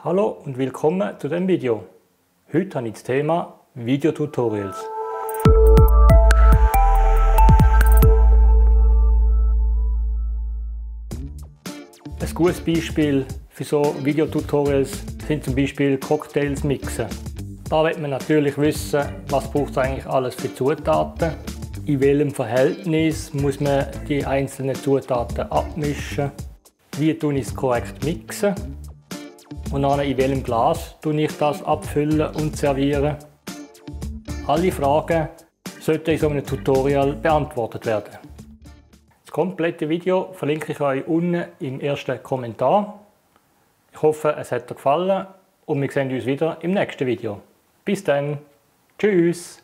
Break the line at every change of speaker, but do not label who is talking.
Hallo und willkommen zu dem Video. Heute habe ich das Thema Videotutorials. Ein gutes Beispiel für so Videotutorials sind zum Beispiel Cocktails mixen. Da will man natürlich wissen, was braucht es eigentlich alles für Zutaten, in welchem Verhältnis muss man die einzelnen Zutaten abmischen, wie tue ich es korrekt mixen und dann in welchem Glas tue ich das abfüllen und servieren. Alle Fragen sollten in so einem Tutorial beantwortet werden. Das komplette Video verlinke ich euch unten im ersten Kommentar. Ich hoffe, es hat dir gefallen und wir sehen uns wieder im nächsten Video. Bis dann. Tschüss.